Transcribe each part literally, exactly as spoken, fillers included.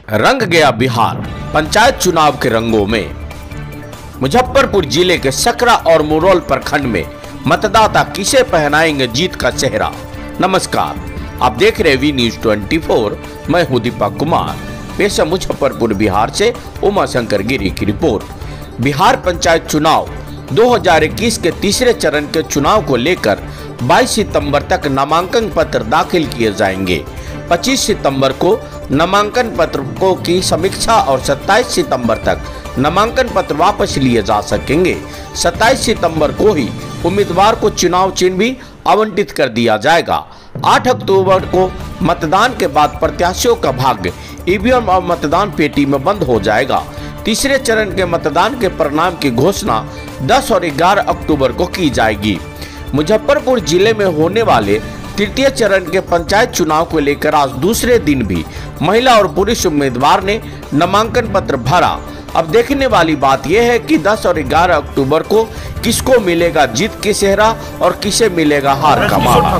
रंग गया बिहार पंचायत चुनाव के रंगों में। मुजफ्फरपुर जिले के सकरा और मुरौल प्रखंड में मतदाता किसे पहनाएंगे जीत का चेहरा। नमस्कार, आप देख रहे वी न्यूज चौबीस। मैं हूं दीपक कुमार। पेश है मुजफ्फरपुर बिहार से उमा शंकर गिरी की रिपोर्ट। बिहार पंचायत चुनाव दो हज़ार इक्कीस के तीसरे चरण के चुनाव को लेकर बाईस सितंबर तक नामांकन पत्र दाखिल किए जाएंगे। पच्चीस सितंबर को नामांकन पत्रों की समीक्षा और सत्ताईस सितंबर तक नामांकन पत्र वापस लिए जा सकेंगे। सत्ताईस सितंबर को ही उम्मीदवार को चुनाव चिन्ह भी आवंटित कर दिया जाएगा। आठ अक्टूबर को मतदान के बाद प्रत्याशियों का भाग्य ईवीएम और मतदान पेटी में बंद हो जाएगा। तीसरे चरण के मतदान के परिणाम की घोषणा दस और ग्यारह अक्टूबर को की जाएगी। मुजफ्फरपुर जिले में होने वाले तृतीय चरण के पंचायत चुनाव को लेकर आज दूसरे दिन भी महिला और पुरुष उम्मीदवार ने नामांकन पत्र भरा। अब देखने वाली बात यह है कि दस और ग्यारह अक्टूबर को किसको मिलेगा जीत की सेहरा और किसे मिलेगा हार का मारा।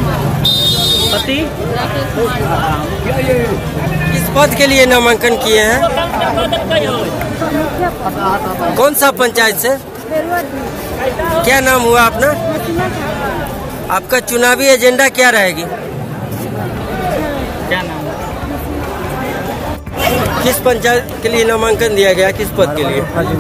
किस पद के लिए नामांकन किए हैं? कौन सा पंचायत से? क्या नाम हुआ अपना? आपका चुनावी एजेंडा क्या रहेगी? क्या नाम? किस पंचायत के लिए नामांकन दिया गया? किस पद के लिए?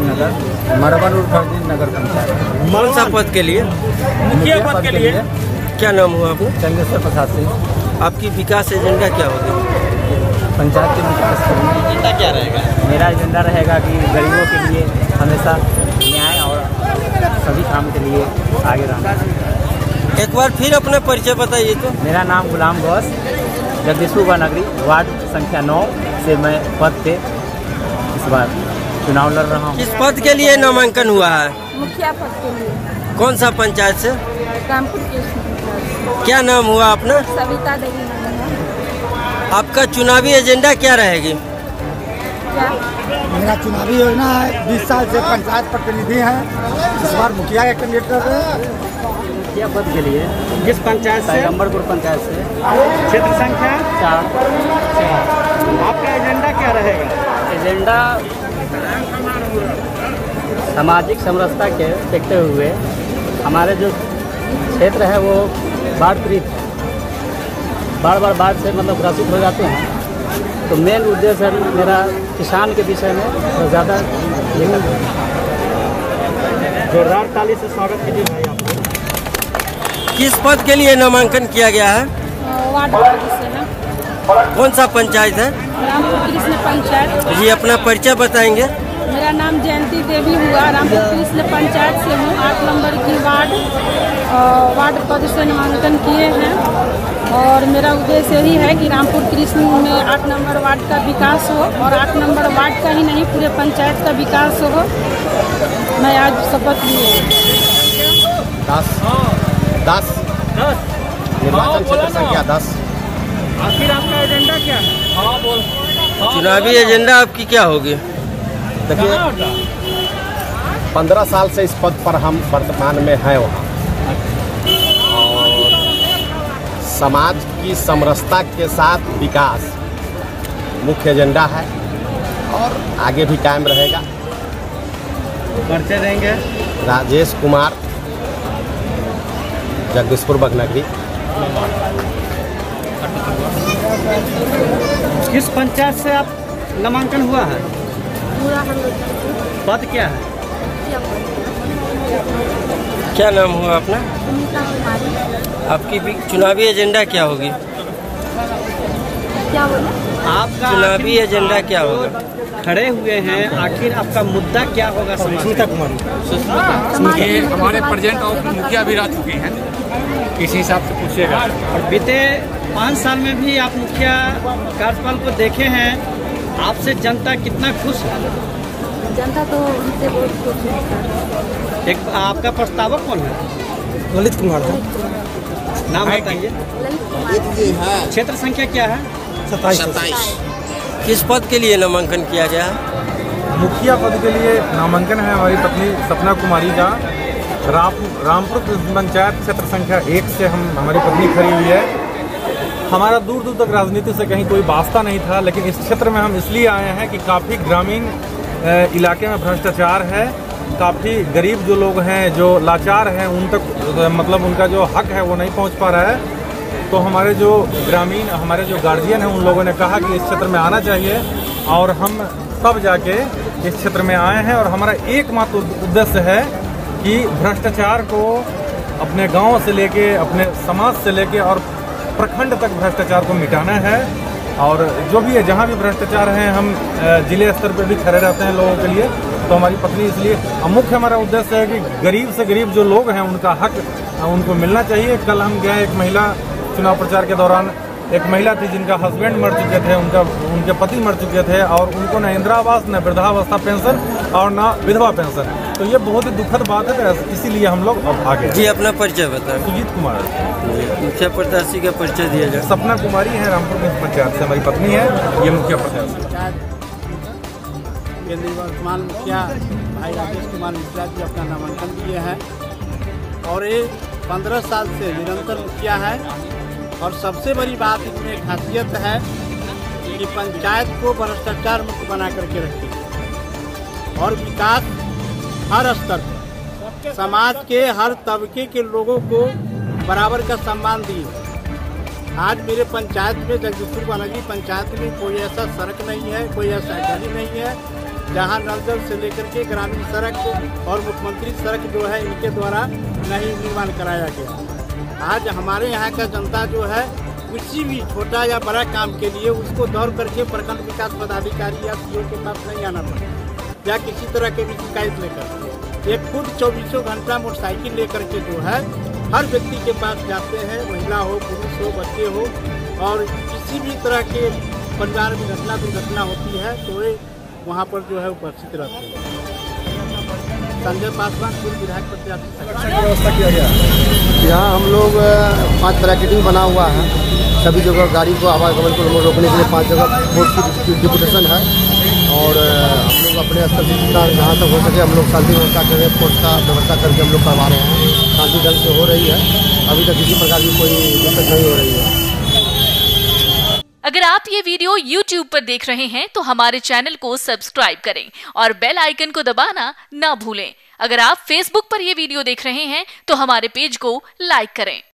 नगर पंचायत। कौन सा पद के लिए? मुखिया पद के लिए। क्या नाम हुआ आपका? चंद्रेश्वर प्रसाद सिंह। आपकी विकास एजेंडा क्या होगी? पंचायत के विकास एजेंडा क्या रहेगा? मेरा एजेंडा रहेगा कि गरीबों के लिए हमेशा न्याय और सभी काम के लिए आगे रहना। एक बार फिर अपना परिचय बताइए तो। मेरा नाम गुलाम गौस, जगदीशपुर नगरी वार्ड संख्या नौ से मैं पद पे इस बार चुनाव लड़ रहा हूँ। किस पद के लिए नामांकन हुआ है? मुखिया पद के लिए। कौन सा पंचायत से? रामपुर कृष्ण। क्या नाम हुआ अपना? सविता देवी। आपका चुनावी एजेंडा क्या रहेगी? क्या? मेरा चुनावी योजना है, बीस साल से पंचायत प्रतिनिधि हैं, इस बार मुखिया के कैंडिडेट है। मुखिया पद के लिए किस पंचायत से? पैगम्बरपुर पंचायत से। क्षेत्र संख्या चार। आपका एजेंडा क्या रहेगा? एजेंडा सामाजिक समरसता के देखते हुए हमारे जो क्षेत्र है वो बाढ़ पीड़ित बार बार बाढ़ से मतलब ग्रसित हो जाते हैं, तो मेन उद्देश्य है मेरा किसान के विषय में तो ज़्यादा। जोरदार ताली से स्वागत कीजिए भाई आपको। किस पद के लिए नामांकन किया गया है? वार्ड से है। कौन सा पंचायत है? रामपुर कृष्ण पंचायत। जी अपना परिचय बताएंगे। मेरा नाम जयंती देवी हुआ, रामपुर कृष्ण पंचायत से हूँ। आठ नंबर की वार्ड वार्ड पद से नामांकन किए हैं और मेरा उद्देश्य यही है कि रामपुर कृष्ण में आठ नंबर वार्ड का विकास हो और आठ नंबर वार्ड का ही नहीं पूरे पंचायत का विकास हो। मैं आज शपथ लिए। दस दस दस निर्वाचन क्षेत्र संख्या दस। आखिर आपका एजेंडा क्या है? हाँ बोल। चुनावी एजेंडा आपकी क्या होगी? देखिए, पंद्रह साल से इस पद पर हम वर्तमान में हैं वहाँ, और समाज की समरसता के साथ विकास मुख्य एजेंडा है और आगे भी कायम रहेगा। परिचय देंगे। राजेश कुमार, जगदीशपुर बगनगरी। किस पंचायत से आप नामांकन हुआ है? पद क्या है? क्या नाम हुआ अपना? आपकी भी चुनावी एजेंडा क्या होगी? क्या बोला? आपका चुनावी एजेंडा क्या होगा? खड़े हुए हैं, आखिर आपका मुद्दा क्या होगा? सुष्मिता कुमारी ये हमारे प्रेजेंट और मुखिया भी रह चुके हैं, इस हिसाब से पूछिएगा। और बीते पाँच साल में भी आप मुखिया कार्यकाल को देखे हैं, आपसे जनता कितना खुश है? जनता तो उनसे बहुत खुश है। एक आपका प्रस्तावक कौन है? ललित कुमार। नाम बताइए। क्षेत्र संख्या क्या है? सत्ताईस। किस पद के लिए नामांकन किया गया है? मुखिया पद के लिए नामांकन है हमारी पत्नी सपना कुमारी का। राम रामपुर पंचायत क्षेत्र संख्या एक से हम हमारी पत्नी खड़ी हुई है। हमारा दूर दूर तक राजनीति से कहीं कोई वास्ता नहीं था, लेकिन इस क्षेत्र में हम इसलिए आए हैं कि काफ़ी ग्रामीण इलाके में भ्रष्टाचार है। काफ़ी गरीब जो लोग हैं, जो लाचार हैं, उन तक मतलब उनका जो हक है वो नहीं पहुंच पा रहा है। तो हमारे जो ग्रामीण हमारे जो गार्जियन हैं उन लोगों ने कहा कि इस क्षेत्र में आना चाहिए और हम तब जाके इस क्षेत्र में आए हैं। और हमारा एकमात्र उद्देश्य है कि भ्रष्टाचार को अपने गांव से लेके, अपने समाज से लेके और प्रखंड तक भ्रष्टाचार को मिटाना है। और जो भी है, जहाँ भी भ्रष्टाचार है, हम जिले स्तर पर भी खड़े रहते हैं लोगों के लिए। तो हमारी पत्नी इसलिए मुख्य हमारा उद्देश्य है कि गरीब से गरीब जो लोग हैं उनका हक उनको मिलना चाहिए। कल हम गए, एक महिला चुनाव प्रचार के दौरान एक महिला थी जिनका हस्बैंड मर चुके थे, उनका उनके पति मर चुके थे और उनको न इंदिरावास, न वृद्धावस्था पेंशन और न विधवा पेंशन। तो ये बहुत ही दुखद बात है, तो इसीलिए हम लोग अब आगे। जी, अपना परिचय बताएं। सुजीत कुमार, मुखिया प्रत्याशी का परिचय दिया जाए। सपना कुमारी है, रामपुर पंचायत से हमारी पत्नी है, ये मुखिया प्रत्याशी। वर्तमान मुखिया भाई राजेश कुमार मिश्रा जी अपना नामांकन दिए हैं और ये पंद्रह साल से निरंतर मुखिया है। और सबसे बड़ी बात इनमें खासियत है कि पंचायत को भ्रष्टाचार मुक्त बना करके रखी और विकास हर स्तर पर समाज के हर तबके के लोगों को बराबर का सम्मान दिए। आज मेरे पंचायत में, जगदीशपुर बनगी पंचायत में, कोई ऐसा सड़क नहीं है, कोई ऐसा गली नहीं है जहाँ नल जल से लेकर के ग्रामीण सड़क और मुख्यमंत्री सड़क जो है इनके द्वारा नहीं निर्माण कराया गया। आज हमारे यहाँ का जनता जो है किसी भी छोटा या बड़ा काम के लिए उसको दौड़ करके प्रखंड विकास पदाधिकारी या सीओ के पास नहीं आना पड़ता या किसी तरह के भी शिकायत लेकर। ये खुद चौबीसों घंटा मोटरसाइकिल लेकर के जो है हर व्यक्ति के पास जाते हैं, महिला हो, पुरुष हो, बच्चे हो, और किसी भी तरह के परिवार में घटना दुर्घटना होती है तो वे वहाँ पर जो है उपस्थित रहते हैं। संजय पासवान पूर्व विधायक प्रत्याशी। व्यवस्था किया गया यहाँ हम लोग पाँच ब्रैकेटिंग बना हुआ है, सभी जगह गाड़ी को आवागमन को रोकने के लिए पाँच जगह फोर्स की डिपुटेशन है। और हम लोग अपने स्तर से जितना जहाँ तक हो सके हम लोग शांति व्यवस्था कर रहे हैं, फोर्स का व्यवस्था करके हम लोग करवा रहे हैं। शांति ढंग से हो रही है, अभी तक किसी प्रकार की कोई दिक्कत नहीं हो रही है। अगर आप ये वीडियो YouTube पर देख रहे हैं तो हमारे चैनल को सब्सक्राइब करें और बेल आइकन को दबाना ना भूलें। अगर आप Facebook पर ये वीडियो देख रहे हैं तो हमारे पेज को लाइक करें।